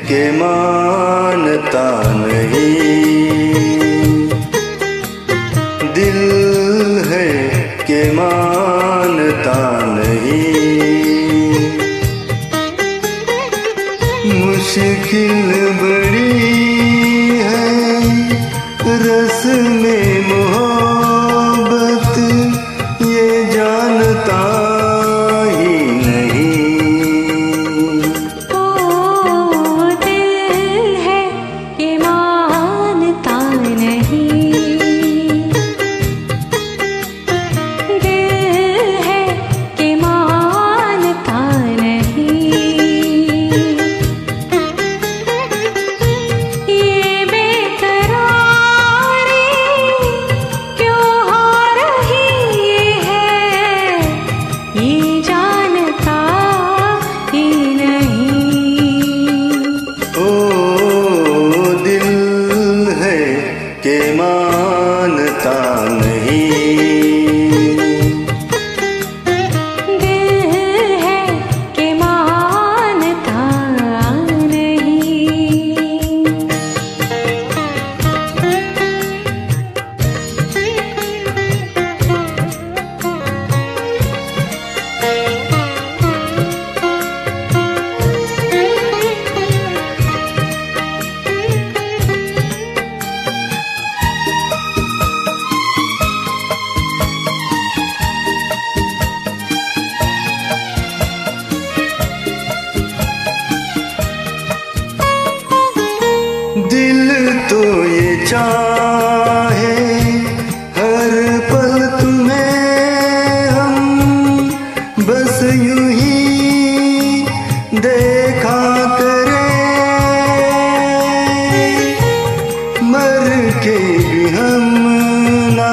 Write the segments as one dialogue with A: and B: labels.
A: के मानता नहीं, दिल है के मानता नहीं। मुश्किल बड़ी है रस में मोहब्बत, ये जानता ही नहीं।
B: ओ दिल है कि मानता नहीं, दिल है कि मानता नहीं। ये बेकरारी क्यों हो रही है, ये जानता ही नहीं।
A: ओ दिल है के मानता नहीं,
B: दिल है कि मानता नहीं।
A: दिल तो ये चाहे हर पल तुम्हें हम बस यूं ही देखा करें, मर के भी हम ना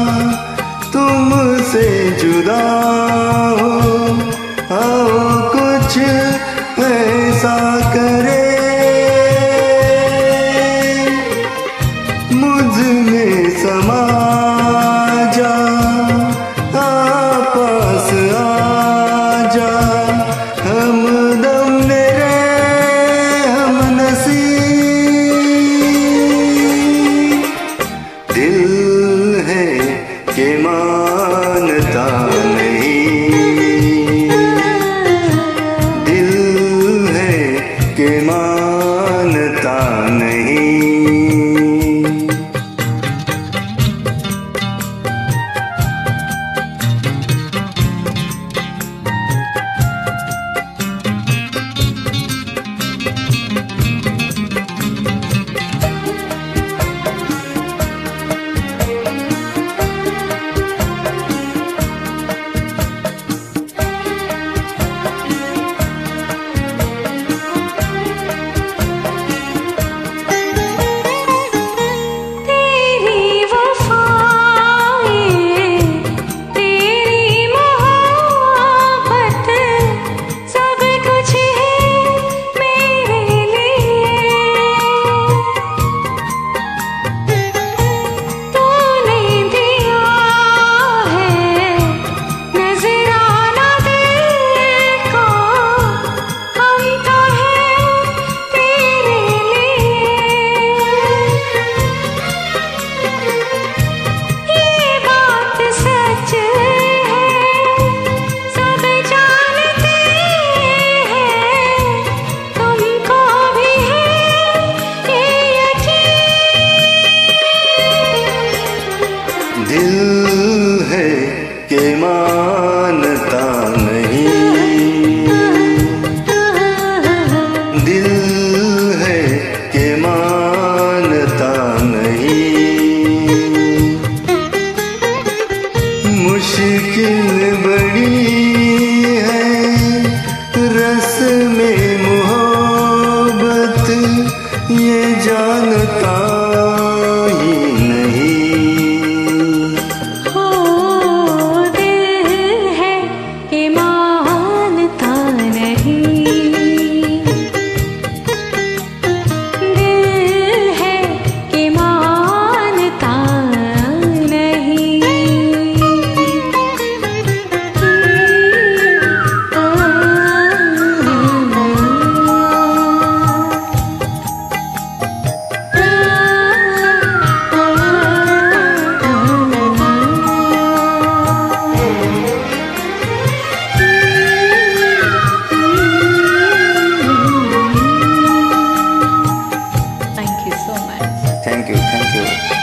A: तुमसे जुदा हो, आओ कुछ ऐसा करे, मुझ में समा जा, पास आ जा, हमदम मेरे हम नसीब। दिल है के मानता नहीं, दिल है के मानता नहीं।
B: तेरी वफाएं, तेरी मोहब्बत, सब कुछ है मेरे लिए। तूने दिया है नजराना दिल को, हम तो हैं तेरे लिए। ये बात सच है, सब जानते हैं, तुमको भी है ये यकीन।
A: दिल है के मानता नहीं, दिल है के मानता नहीं। मुश्किल बड़ी है रस में मोहब्बत, ये जानता ही नहीं।
B: हो दिल है कि मानता नहीं, दिल है कि मानता नहीं।
A: Thank you.